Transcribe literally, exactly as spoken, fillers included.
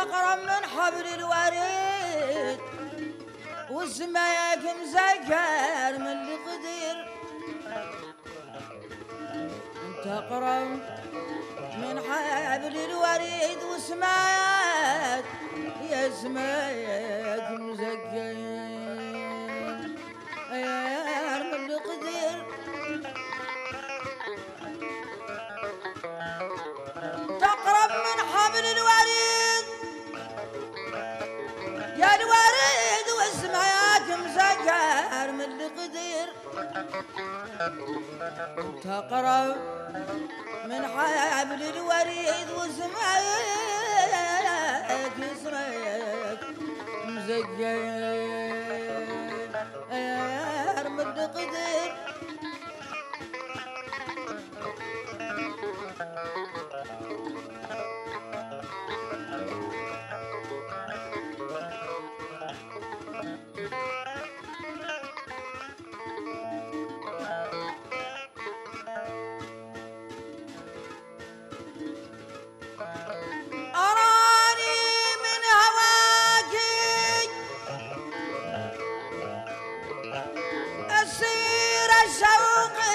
أقرب من حبل الوريد وسماك مزكر من القدير. انت أقرب من حبل الوريد وسماك يا سماك مزكر من القدير. تقرب من حبل الوريد يا الوريد واسمعك مزكر من القدير. انت اقرب من حبل الوريد واسمعك اسمعك مزكر من القدير. الشوق